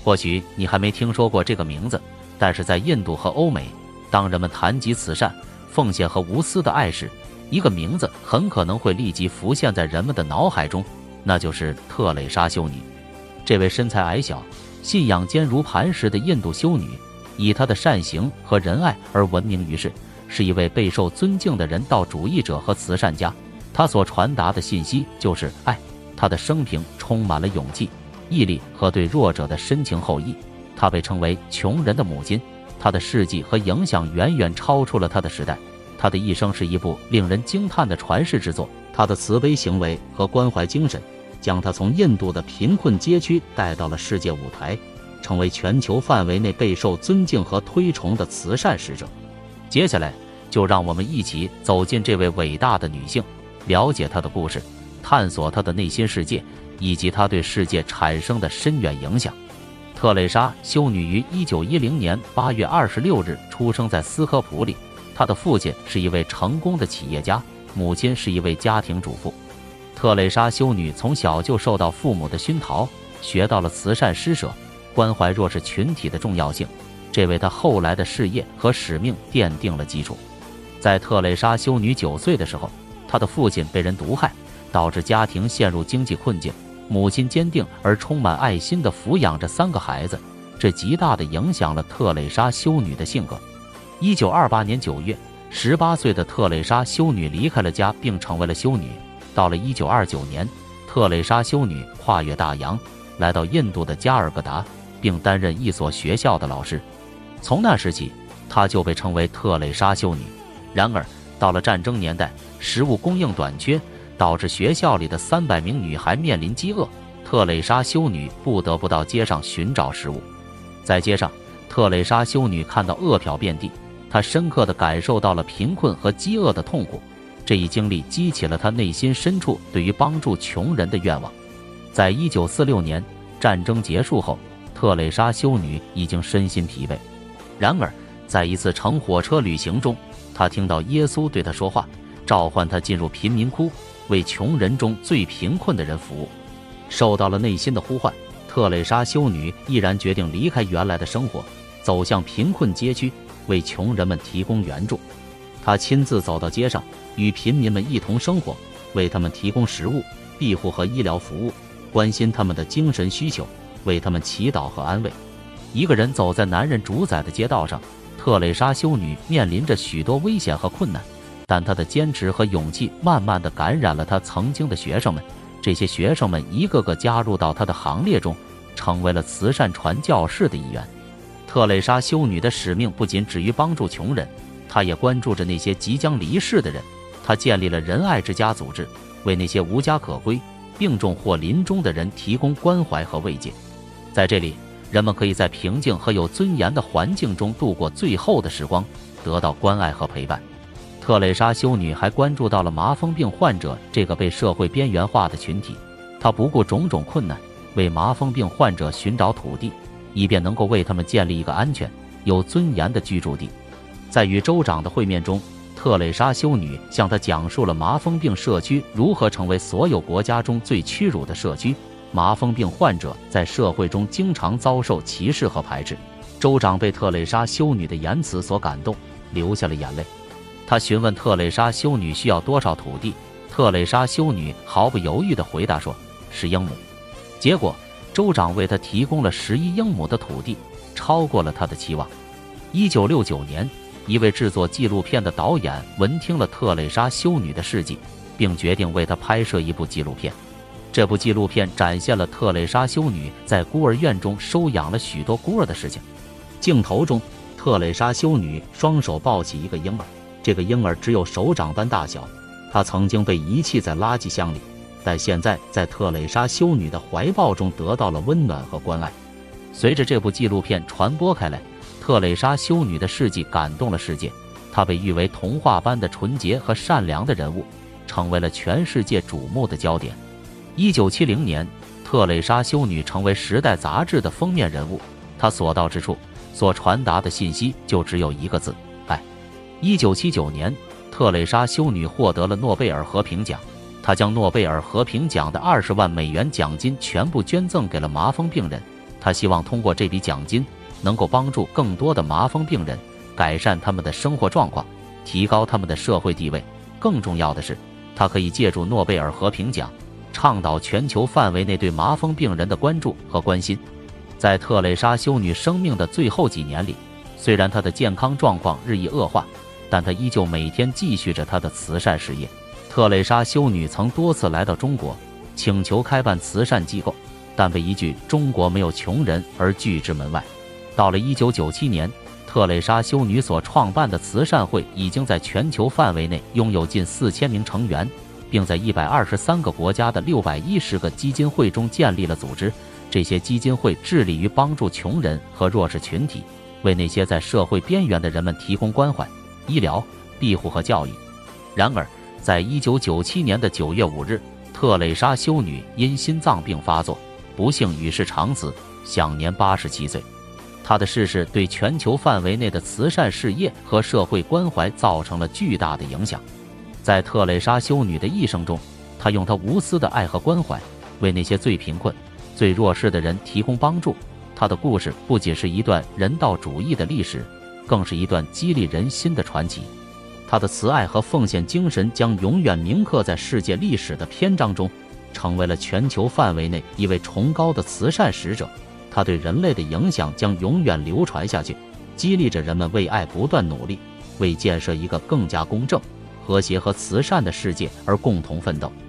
或许你还没听说过这个名字，但是在印度和欧美，当人们谈及慈善、奉献和无私的爱时，一个名字很可能会立即浮现在人们的脑海中，那就是特蕾莎修女。这位身材矮小、信仰坚如磐石的印度修女，以她的善行和仁爱而闻名于世，是一位备受尊敬的人道主义者和慈善家。她所传达的信息就是爱。她的生平充满了勇气、毅力和对弱者的深情厚谊。她被称为穷人的母亲，她的事迹和影响远远超出了她的时代。她的一生是一部令人惊叹的传世之作。她的慈悲行为和关怀精神，将她从印度的贫困街区带到了世界舞台，成为全球范围内备受尊敬和推崇的慈善使者。接下来，就让我们一起走进这位伟大的女性，了解她的故事，探索她的内心世界，以及她对世界产生的深远影响。特蕾莎修女于1910年8月26日出生在斯科普里，她的父亲是一位成功的企业家，母亲是一位家庭主妇。特蕾莎修女从小就受到父母的熏陶，学到了慈善施舍、关怀弱势群体的重要性，这为她后来的事业和使命奠定了基础。在特蕾莎修女9岁的时候，她的父亲被人毒害，导致家庭陷入经济困境。母亲坚定而充满爱心地抚养着3个孩子，这极大地影响了特蕾莎修女的性格。1928年9月，18岁的特蕾莎修女离开了家，并成为了修女。到了1929年，特蕾莎修女跨越大洋，来到印度的加尔各答，并担任一所学校的老师。从那时起，她就被称为特蕾莎修女。然而，到了战争年代，食物供应短缺，导致学校里的300名女孩面临饥饿，特蕾莎修女不得不到街上寻找食物。在街上，特蕾莎修女看到饿殍遍地，她深刻地感受到了贫困和饥饿的痛苦。这一经历激起了她内心深处对于帮助穷人的愿望。在1946年战争结束后，特蕾莎修女已经身心疲惫。然而，在一次乘火车旅行中，她听到耶稣对她说话，召唤她进入贫民窟，为穷人中最贫困的人服务。受到了内心的呼唤，特蕾莎修女毅然决定离开原来的生活，走向贫困街区，为穷人们提供援助。她亲自走到街上，与贫民们一同生活，为他们提供食物、庇护和医疗服务，关心他们的精神需求，为他们祈祷和安慰。一个人走在男人主宰的街道上，特蕾莎修女面临着许多危险和困难，但她的坚持和勇气慢慢地感染了她曾经的学生们。这些学生们一个个加入到她的行列中，成为了慈善传教士的一员。特蕾莎修女的使命不仅止于帮助穷人，她也关注着那些即将离世的人。她建立了仁爱之家组织，为那些无家可归、病重或临终的人提供关怀和慰藉。在这里，人们可以在平静和有尊严的环境中度过最后的时光，得到关爱和陪伴。特蕾莎修女还关注到了麻风病患者这个被社会边缘化的群体，她不顾种种困难，为麻风病患者寻找土地，以便能够为他们建立一个安全、有尊严的居住地。在与州长的会面中，特蕾莎修女向他讲述了麻风病社区如何成为所有国家中最屈辱的社区。麻风病患者在社会中经常遭受歧视和排斥。州长被特蕾莎修女的言辞所感动，流下了眼泪。他询问特蕾莎修女需要多少土地，特蕾莎修女毫不犹豫地回答说10英亩。结果，州长为他提供了11英亩的土地，超过了他的期望。1969年，一位制作纪录片的导演闻听了特蕾莎修女的事迹，并决定为她拍摄一部纪录片。这部纪录片展现了特蕾莎修女在孤儿院中收养了许多孤儿的事情。镜头中，特蕾莎修女双手抱起一个婴儿，这个婴儿只有手掌般大小，他曾经被遗弃在垃圾箱里，但现在在特蕾莎修女的怀抱中得到了温暖和关爱。随着这部纪录片传播开来，特蕾莎修女的事迹感动了世界，她被誉为童话般的纯洁和善良的人物，成为了全世界瞩目的焦点。1970年，特蕾莎修女成为《时代》杂志的封面人物，她所到之处，所传达的信息就只有一个字：爱。1979年，特蕾莎修女获得了诺贝尔和平奖，她将诺贝尔和平奖的20万美元奖金全部捐赠给了麻风病人。 他希望通过这笔奖金，能够帮助更多的麻风病人改善他们的生活状况，提高他们的社会地位。更重要的是，他可以借助诺贝尔和平奖，倡导全球范围内对麻风病人的关注和关心。在特蕾莎修女生命的最后几年里，虽然她的健康状况日益恶化，但她依旧每天继续着她的慈善事业。特蕾莎修女曾多次来到中国，请求开办慈善机构，但被一句“中国没有穷人”而拒之门外。到了1997年，特蕾莎修女所创办的慈善会已经在全球范围内拥有近4000名成员，并在123个国家的610个基金会中建立了组织。这些基金会致力于帮助穷人和弱势群体，为那些在社会边缘的人们提供关怀、医疗、庇护和教育。然而，在1997年的9月5日，特蕾莎修女因心脏病发作，不幸与世长辞，享年87岁。她的逝世对全球范围内的慈善事业和社会关怀造成了巨大的影响。在特蕾莎修女的一生中，她用她无私的爱和关怀，为那些最贫困、最弱势的人提供帮助。她的故事不仅是一段人道主义的历史，更是一段激励人心的传奇。她的慈爱和奉献精神将永远铭刻在世界历史的篇章中，成为了全球范围内一位崇高的慈善使者。她对人类的影响将永远流传下去，激励着人们为爱不断努力，为建设一个更加公正、和谐和慈善的世界而共同奋斗。